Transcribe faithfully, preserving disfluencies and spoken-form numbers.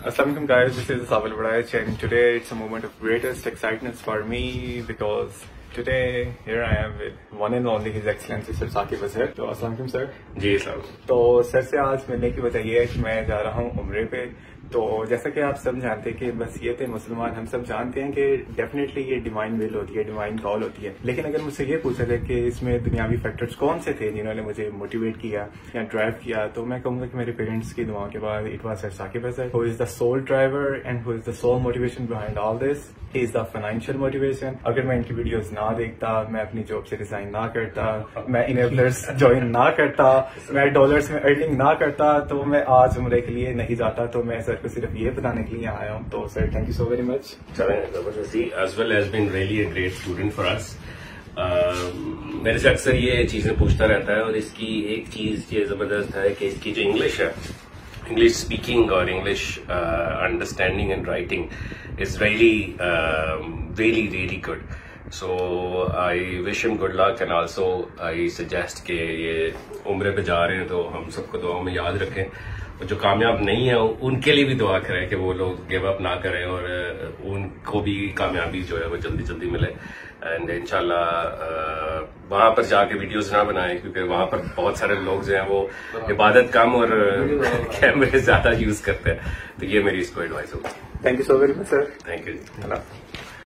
Assalamualaikum guys, this is Saqib Azhar and today it's a moment of greatest excitement for me because today here I am with one and only His Excellency Sir Saqib Azhar. तो अस्सलाम sir. जी sir. तो sir से आज मिलने की वजह यह है कि मैं जा रहा हूँ उम्रे पे। तो जैसा कि आप सब जानते हैं कि बस ये थे मुसलमान, हम सब जानते हैं कि डेफिनेटली ये डिवाइन विल होती है, डिवाइन कॉल होती है। लेकिन अगर मुझसे ये पूछा जाए कि इसमें दुनियावी फैक्टर्स कौन से थे जिन्होंने मुझे मोटिवेट किया या ड्राइव किया, तो मैं कहूंगा कि मेरे पेरेंट्स की दुआओं के बाद it was sir Saqib Azhar who is the sole driver and who is the sole motivation behind all this. He is the financial motivation. अगर मैं इनकी वीडियोस ना देखता, मैं अपनी जॉब से रिजाइन ना करता, मैं इनेबलर्स ज्वाइन ना करता, मैं डॉलर्स में अर्निंग ना करता, तो मैं आज उम्रे के लिए नहीं जाता। तो मैं सर को सिर्फ ये बताने के लिए आया हूँ। तो sir thank you so very much. as well has been really a great student for us. uh, मेरे से अक्सर ये चीजें पूछता रहता है और इसकी एक चीज ये जबरदस्त है कि इसकी जो इंग्लिश है, इंग्लिश स्पीकिंग और English understanding and writing is really really really good. So I wish him good luck and also I suggest कि ये उम्रे पे जा रहे हैं तो हम सबको दुआ में याद रखें और जो कामयाब नहीं है उनके लिए भी दुआ करें कि वो लोग गिव अप ना करें और उनको भी कामयाबी जो है वो जल्दी जल्दी मिले. एंड इंशाल्लाह वहां पर जाके वीडियोस ना बनाएं क्योंकि वहां पर बहुत सारे लोग जो हैं वो इबादत कम और कैमरे ज्यादा यूज करते हैं. तो ये मेरी इसको एडवाइस होगी. Thank you so very much sir. Thank you.